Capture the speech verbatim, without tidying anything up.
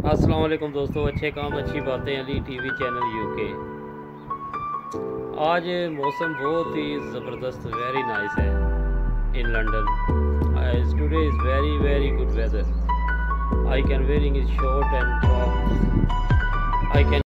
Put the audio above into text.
अस्सलाम वालेकुम दोस्तों, अच्छे काम अच्छी बातें अली टीवी चैनल यूके। आज मौसम बहुत ही ज़बरदस्त वेरी नाइस है in London. Today is very very good weather. I can wearing is short and top. I can